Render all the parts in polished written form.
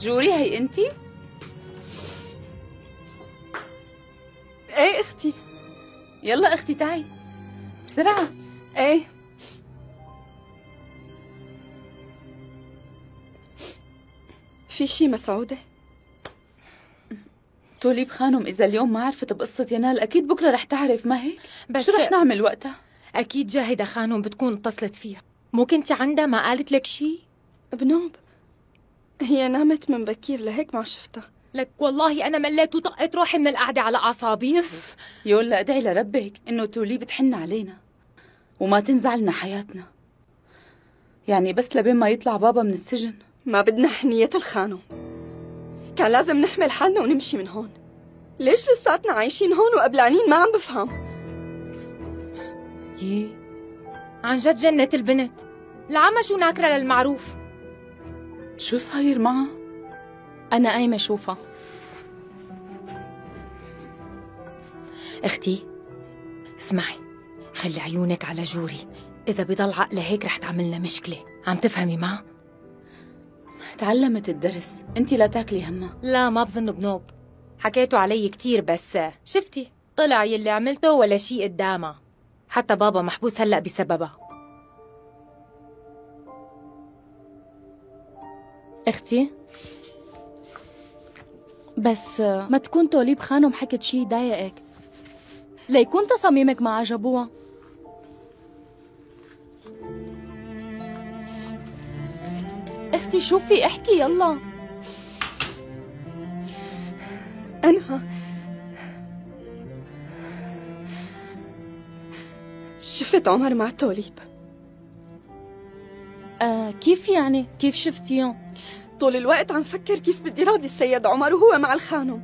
جوري هي انتي؟ ايه اختي. يلا اختي تعي بسرعة. ايه في شي مسعودة؟ توليب خانم إذا اليوم ما عرفت بقصة ينال أكيد بكرة رح تعرف، ما هيك؟ بس شو رح نعمل وقتها؟ أكيد جاهدة خانم بتكون اتصلت فيها. مو كنتي عندها ما قالت لك شي؟ بنوب هي نامت من بكير لهيك ما شفتها. لك والله أنا مليت وطقت روحي من القعدة على أعصابي. يولا ادعي لربك إنه توليب تحن علينا وما تنزعلنا حياتنا، يعني بس لبين ما يطلع بابا من السجن. ما بدنا حنية الخانم، كان لازم نحمل حالنا ونمشي من هون. ليش لساتنا عايشين هون وقبلانين؟ ما عم بفهم. يي عن جد جنة البنت، العمى شو ناكرة للمعروف. شو صاير معها؟ أنا قايمة أشوفها. اختي اسمعي، خلي عيونك على جوري، إذا بضل عقلها هيك رح تعملنا مشكلة. عم تفهمي ما؟ تعلمت الدرس، انتي لا تاكلي همها. لا ما بظن بنوب، حكيتوا علي كتير بس شفتي طلع يلي عملته ولا شيء قدامها. حتى بابا محبوس هلأ بسببها. اختي بس ما تكون توليب خانم حكت شي يضايقك، ليكون تصاميمك ما عجبوها. اختي شوفي احكي يلا. أنا شفت عمر مع توليب. كيف يعني؟ كيف شفتيهم؟ طول الوقت عم فكر كيف بدي راضي السيد عمر وهو مع الخانم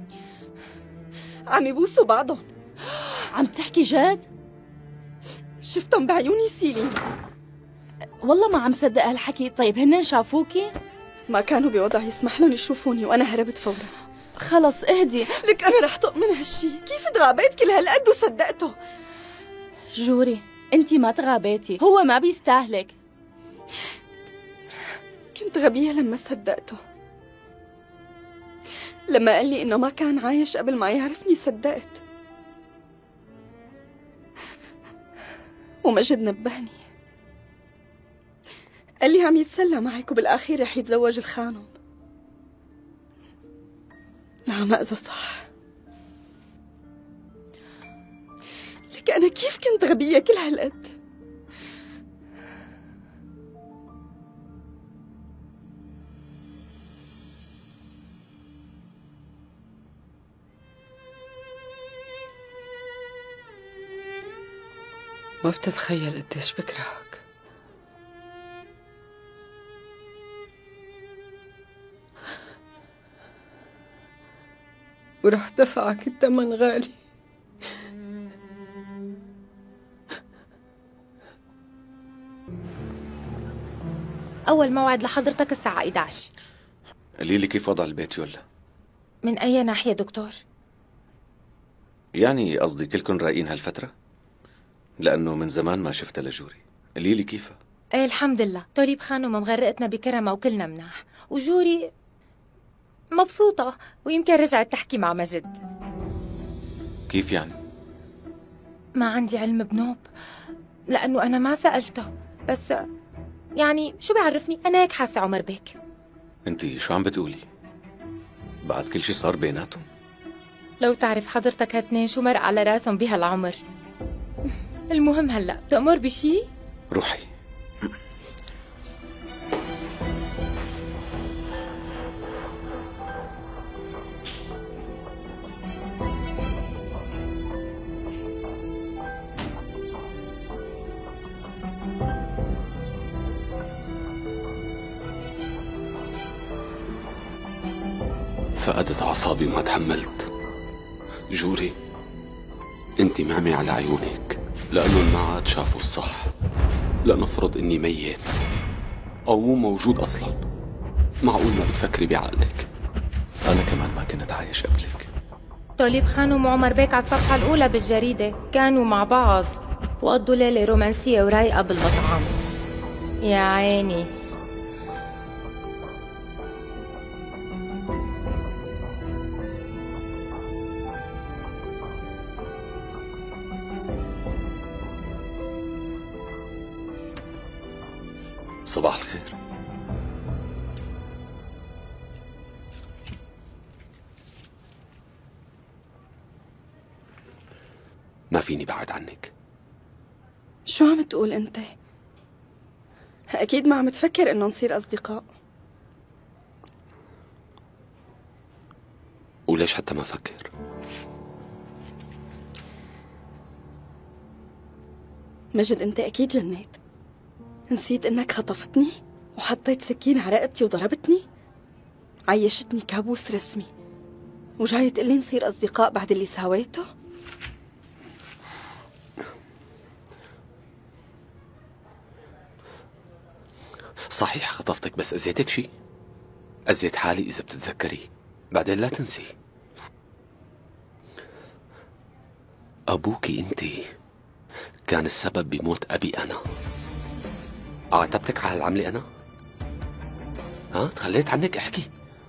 عم يبوسوا بعضهم. عم تحكي جد؟ شفتهم بعيوني سيلين. والله ما عم صدق هالحكي. طيب هن شافوكي؟ ما كانوا بوضع يسمح لهم يشوفوني وأنا هربت فورا. خلص اهدي. لك أنا رح طق من هالشي. كيف تغابيت كل هالقد وصدقته؟ جوري انتي ما تغابيتي، هو ما بيستاهلك. كنت غبية لما صدقته. لما قال لي إنه ما كان عايش قبل ما يعرفني صدقت. ومجد نبهني، قال لي عم يتسلى معك وبالآخير رح يتزوج الخانم. العمى إذا صح. لك أنا كيف كنت غبية كل هالقد؟ ما بتتخيل قديش بكرهك. ورح دفعك الثمن غالي. أول موعد لحضرتك الساعة 11. قولي لي كيف وضع البيت يولا؟ من أي ناحية دكتور؟ يعني قصدي كلكن رايقين هالفترة؟ لأنه من زمان ما شفتها لجوري. قولي لي كيفها؟ ايه الحمد لله، توليب خانم مغرقتنا بكرمها وكلنا مناح، وجوري مبسوطة ويمكن رجعت تحكي مع مجد. كيف يعني؟ ما عندي علم بنوب، لأنه أنا ما سألته، بس يعني شو بيعرفني، أنا هيك حاسة عمر بيك. انتي شو عم بتقولي؟ بعد كل شي صار بيناتهم؟ لو تعرف حضرتك هاتنين شو مرق على راسهم بهالعمر. المهم هلأ بتأمر بشي؟ روحي. فقدت أعصابي وما تحملت. جوري انت معمي على عيونك، لأنهم ما عاد شافوا الصح. لنفرض اني ميت او مو موجود اصلا، معقول ما بتفكري بعقلك؟ انا كمان ما كنت عايش قبلك. توليب خانم وعمر بيك على الصفحة الأولى بالجريدة كانوا مع بعض وقضوا ليلة رومانسية ورايقة بالمطعم. يا عيني. صباح الخير. ما فيني بعد عنك. شو عم تقول انت؟ اكيد ما عم تفكر انه نصير اصدقاء. وليش حتى ما فكر؟ مجد انت اكيد جنيت. نسيت انك خطفتني وحطيت سكين على رقبتي وضربتني. عيشتني كابوس رسمي وجاي تقلي نصير اصدقاء بعد اللي سويته؟ صحيح خطفتك، بس أذيتك شي؟ أذيت حالي إذا بتتذكري. بعدين لا تنسي أبوكي أنتي كان السبب بموت أبي أنا. عاتبتك على هالعملة أنا؟ ها؟ تخليت عنك احكي.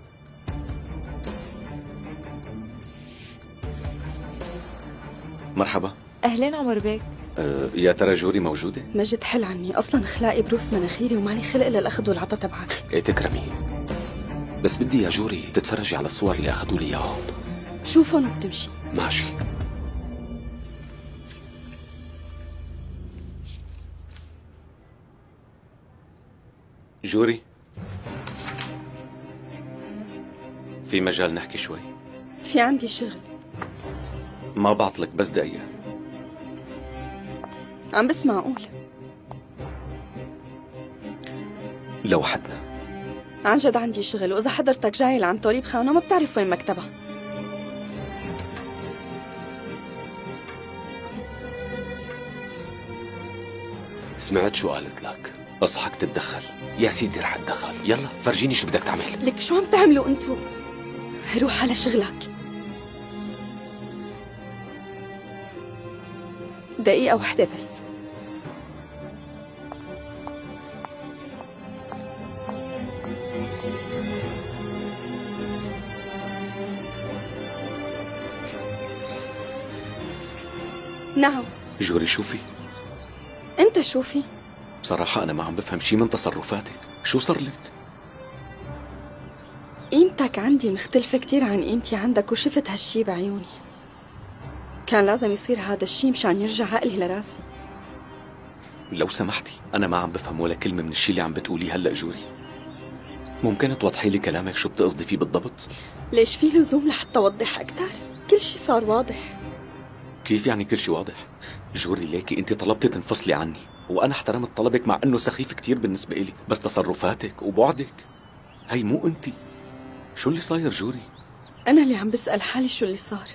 مرحبا. أهلين عمر بيك. يا ترى جوري موجودة؟ مجد حل عني، اصلا خلاقي بروس مناخيري ومالي خلق للاخذ والعطا تبعك. إيه تكرمي، بس بدي يا جوري تتفرجي على الصور اللي أخذوا لي إياهم. شوفهم وبتمشي. ماشي. جوري، في مجال نحكي شوي؟ في عندي شغل. ما بعطلك بس دقيقة. عم بس معقول. لو حدنا. عن جد عندي شغل، واذا حضرتك جاي لعند طليب خانه ما بتعرف وين مكتبها. سمعت شو قالت لك؟ اصحك تتدخل. يا سيدي رح اتدخل. يلا فرجيني شو بدك تعمل. لك شو عم تعملوا انتو؟ روح على شغلك. دقيقة واحدة بس. نعم. جوري شوفي، انت شوفي. بصراحة أنا ما عم بفهم شي من تصرفاتك. شو صار لك؟ قيمتك عندي مختلفة كتير عن قيمتي عندك، وشفت هالشي بعيوني. كان لازم يصير هذا الشي مشان يرجع عقلي لراسي. لو سمحتي، أنا ما عم بفهم ولا كلمة من الشي اللي عم بتقوليه هلأ جوري. ممكن توضحي لي كلامك شو بتقصدي فيه بالضبط؟ ليش في لزوم لحتى أوضح أكتر؟ كل شي صار واضح. كيف يعني كل شي واضح؟ جوري ليكي أنت طلبتي تنفصلي عني، وأنا احترمت طلبك مع إنه سخيف كتير بالنسبة إلي، بس تصرفاتك وبعدك هي مو أنت. شو اللي صاير جوري؟ أنا اللي عم بسأل حالي شو اللي صار.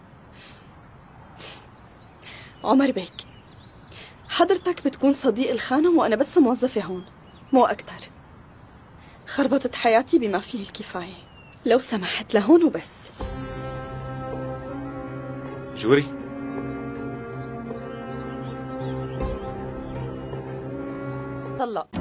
عمر بيك، حضرتك بتكون صديق الخانم وأنا بس موظفة هون، مو أكتر. خربطت حياتي بما فيه الكفاية. لو سمحت لهون وبس. جوري، طلق.